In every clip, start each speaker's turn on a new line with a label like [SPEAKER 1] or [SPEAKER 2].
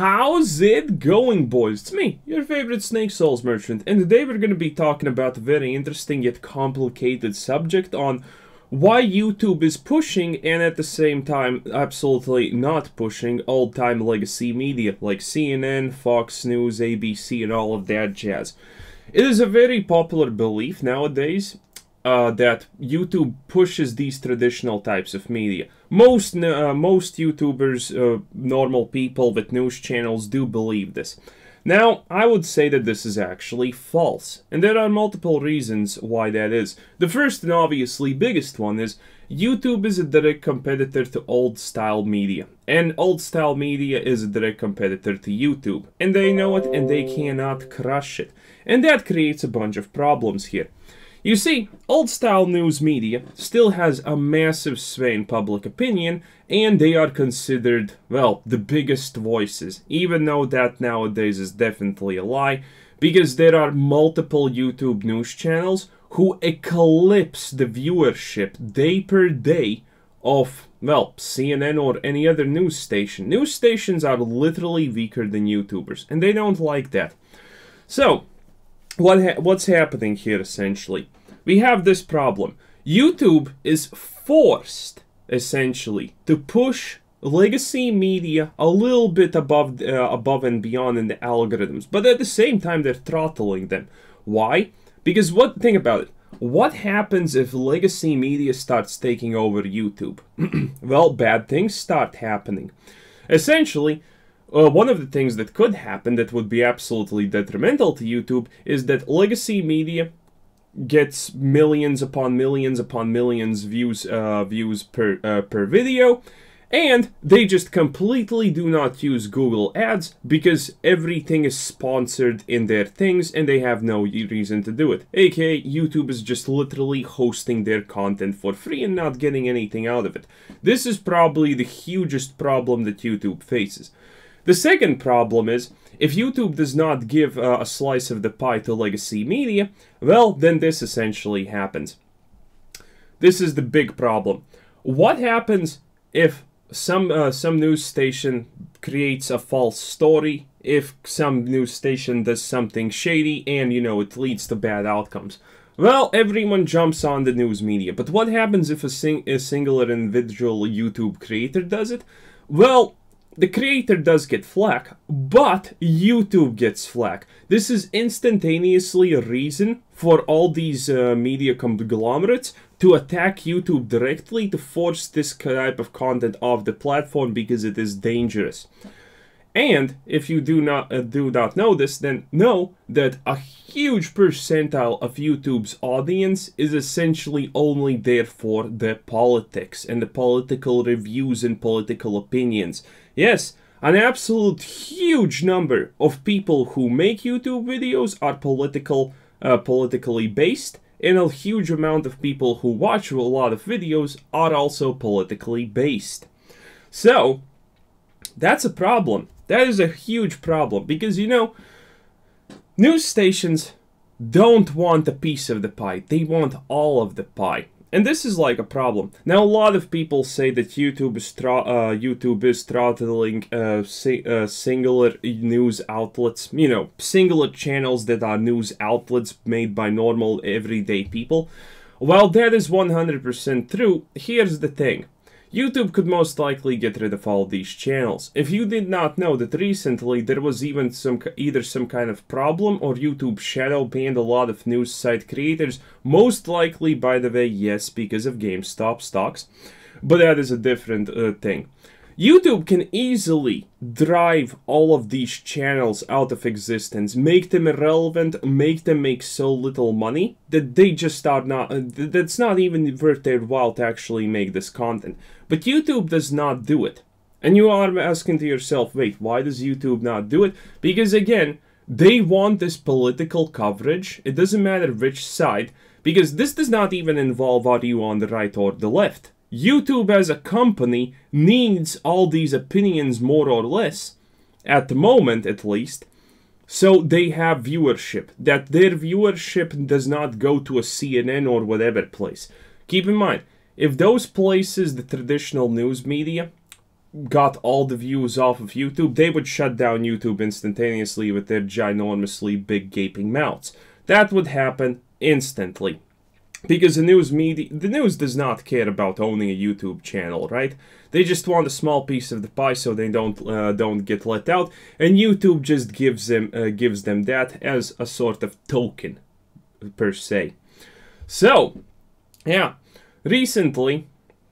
[SPEAKER 1] How's it going, boys? It's me, your favorite Snake Souls merchant, and today we're going to be talking about a very interesting yet complicated subject on why YouTube is pushing and at the same time absolutely not pushing old-time legacy media like CNN, Fox News, ABC, and all of that jazz. It is a very popular belief nowadays that YouTube pushes these traditional types of media. Most YouTubers, normal people with news channels do believe this. Now, I would say that this is actually false, and there are multiple reasons why that is. The first and obviously biggest one is YouTube is a direct competitor to old-style media, and old-style media is a direct competitor to YouTube, and they know it and they cannot crush it, and that creates a bunch of problems here. You see, old-style news media still has a massive sway in public opinion, and they are considered, well, the biggest voices, even though that nowadays is definitely a lie, because there are multiple YouTube news channels who eclipse the viewership day per day of, well, CNN or any other news station. News stations are literally weaker than YouTubers, and they don't like that. So, what's happening here essentially? We have this problem. YouTube is forced essentially to push legacy media a little bit above and beyond in the algorithms, but at the same time they're throttling them. Why? Because think about it. What happens if legacy media starts taking over YouTube? Well, bad things start happening. Essentially, one of the things that could happen that would be absolutely detrimental to YouTube is that legacy media gets millions upon millions upon millions views per video, and they just completely do not use Google Ads because everything is sponsored in their things and they have no reason to do it. AKA, YouTube is just literally hosting their content for free and not getting anything out of it. This is probably the hugest problem that YouTube faces. The second problem is, if YouTube does not give a slice of the pie to legacy media, well, then this essentially happens. This is the big problem. What happens if some news station creates a false story, if some news station does something shady and, it leads to bad outcomes? Well, everyone jumps on the news media, but what happens if a singular individual YouTube creator does it? Well, the creator does get flack, but YouTube gets flack. This is instantaneously a reason for all these media conglomerates to attack YouTube directly to force this type of content off the platform because it is dangerous. And if you do not know this, then know that a huge percentile of YouTube's audience is essentially only there for the politics and the political reviews and political opinions. Yes, an absolute huge number of people who make YouTube videos are politically based, and a huge amount of people who watch a lot of videos are also politically based. So, that's a problem. That is a huge problem because, news stations don't want a piece of the pie. They want all of the pie. And this is like a problem. Now, a lot of people say that YouTube is throttling singular news outlets, singular channels that are news outlets made by normal, everyday people. While that is 100% true, here's the thing. YouTube could most likely get rid of all these channels. If you did not know that recently there was even either some kind of problem or YouTube shadow banned a lot of news site creators, most likely, by the way, yes, because of GameStop stocks, but that is a different thing. YouTube can easily drive all of these channels out of existence, make them irrelevant, make them make so little money that they just are not, that's not even worth their while to actually make this content. But YouTube does not do it. And you are asking to yourself, wait, why does YouTube not do it? Because again, they want this political coverage. It doesn't matter which side, because this does not even involve are you on the right or the left. YouTube as a company needs all these opinions more or less, at the moment at least, so they have viewership. That their viewership does not go to a CNN or whatever place. Keep in mind, if those places, the traditional news media, got all the views off of YouTube, they would shut down YouTube instantaneously with their ginormously big gaping mouths. That would happen instantly. Because the news does not care about owning a YouTube channel, right? They just want a small piece of the pie so they don't get let out, and YouTube just gives them that as a sort of token, per se. So, yeah, recently,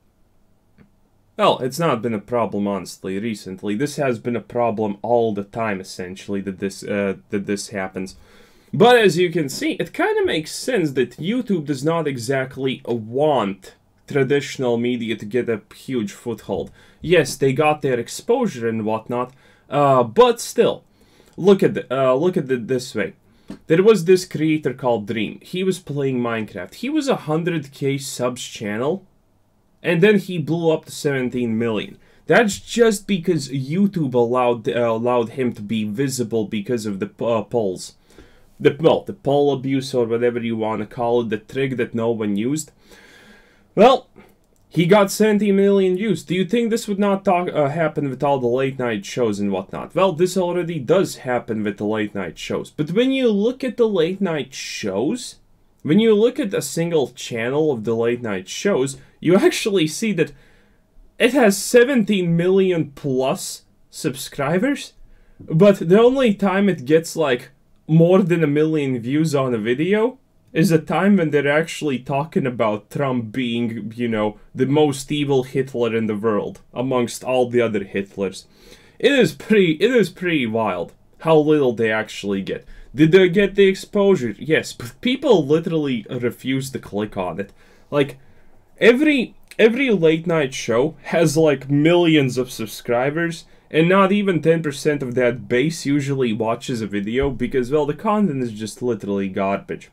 [SPEAKER 1] well, it's not been a problem honestly. Recently, this has been a problem all the time essentially that this happens. But as you can see, it kind of makes sense that YouTube does not exactly want traditional media to get a huge foothold. Yes, they got their exposure and whatnot, but still, look at it this way. There was this creator called Dream. He was playing Minecraft. He was a 100k subs channel, and then he blew up to 17 million. That's just because YouTube allowed him to be visible because of the polls. The poll abuse, or whatever you want to call it, the trick that no one used. Well, he got 70 million views. Do you think this would not happen with all the late night shows and whatnot? Well, this already does happen with the late night shows. But when you look at the late night shows, when you look at a single channel of the late night shows, you actually see that it has 17 million plus subscribers. But the only time it gets like more than 1 million views on a video is a time when they're actually talking about Trump being, you know, the most evil Hitler in the world amongst all the other Hitlers. It is pretty wild how little they actually get. Did they get the exposure? Yes, but people literally refuse to click on it. Like, every late night show has like millions of subscribers, and not even 10% of that base usually watches a video because, well, the content is just literally garbage.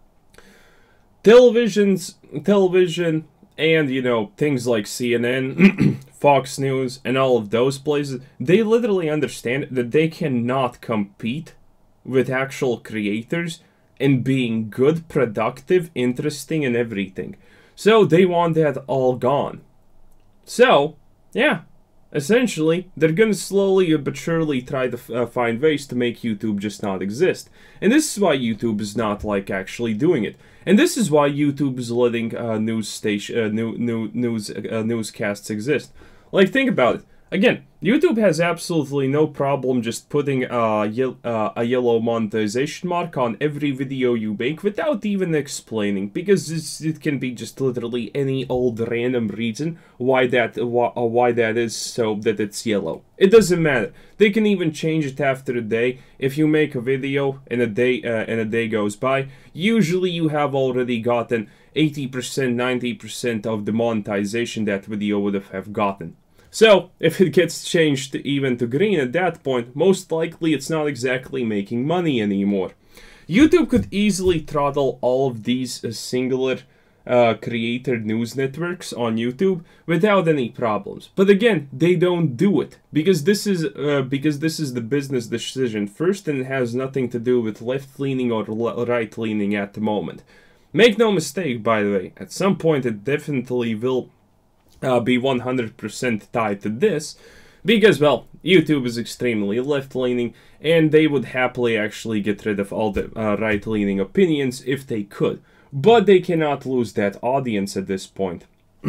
[SPEAKER 1] Television, and, you know, things like CNN, Fox News, and all of those places, they literally understand that they cannot compete with actual creators in being good, productive, interesting, and everything. So they want that all gone. So, yeah. Essentially, they're gonna slowly but surely try to find ways to make YouTube just not exist. And this is why YouTube is not, like, actually doing it. And this is why YouTube is letting newscasts exist. Like, think about it. Again, YouTube has absolutely no problem just putting a yellow monetization mark on every video you make without even explaining, because it can be just literally any old random reason why that is so that it's yellow. It doesn't matter. They can even change it after a day. If you make a video and a day goes by, usually you have already gotten 80%, 90% of the monetization that video would have gotten. So, if it gets changed even to green at that point, most likely it's not exactly making money anymore. YouTube could easily throttle all of these singular creator news networks on YouTube without any problems. But again, they don't do it because this is the business decision first, and it has nothing to do with left-leaning or right-leaning at the moment. Make no mistake, by the way, at some point it definitely will be 100% tied to this, because, well, YouTube is extremely left-leaning, and they would happily actually get rid of all the right-leaning opinions if they could. But they cannot lose that audience at this point.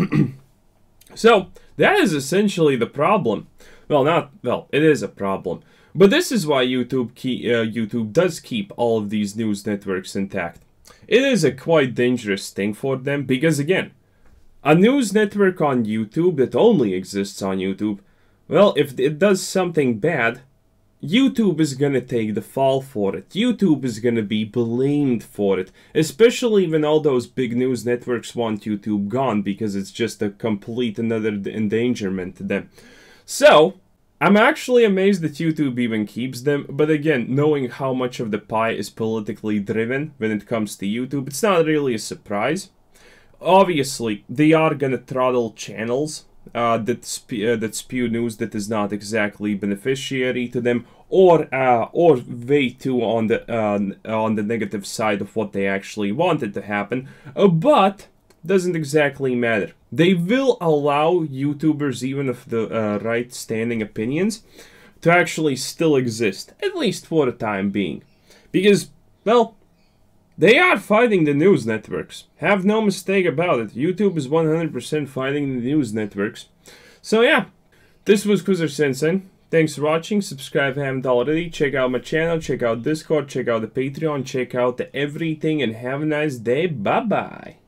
[SPEAKER 1] So, that is essentially the problem. Well, it is a problem. But this is why YouTube does keep all of these news networks intact. It is a quite dangerous thing for them, because, again, a news network on YouTube that only exists on YouTube, well, if it does something bad, YouTube is gonna take the fall for it. YouTube is gonna be blamed for it, especially when all those big news networks want YouTube gone, because it's just a complete another endangerment to them. So, I'm actually amazed that YouTube even keeps them, but again, knowing how much of the pie is politically driven when it comes to YouTube, it's not really a surprise. Obviously, they are gonna throttle channels that spew news that is not exactly beneficiary to them, or way too on the negative side of what they actually wanted to happen. But doesn't exactly matter. They will allow YouTubers, even of the right standing opinions, to actually still exist, at least for the time being. Because, well, they are fighting the news networks. Have no mistake about it. YouTube is 100% fighting the news networks. So yeah, this was Kuzer Sensei. Thanks for watching. Subscribe if you haven't already. Check out my channel, check out Discord, check out the Patreon, check out the everything, and have a nice day. Bye-bye.